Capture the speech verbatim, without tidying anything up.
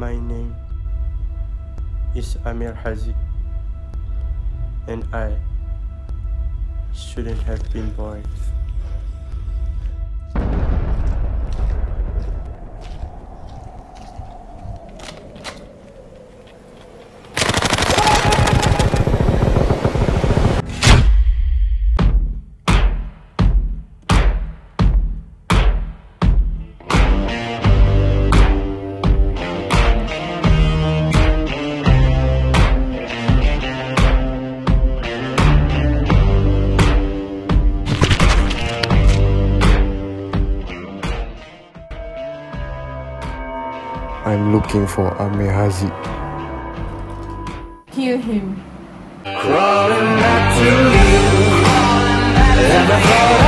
My name is Amir Hazi, and I shouldn't have been born. I'm looking for Amir Hazi. Kill him. Crawling back to you.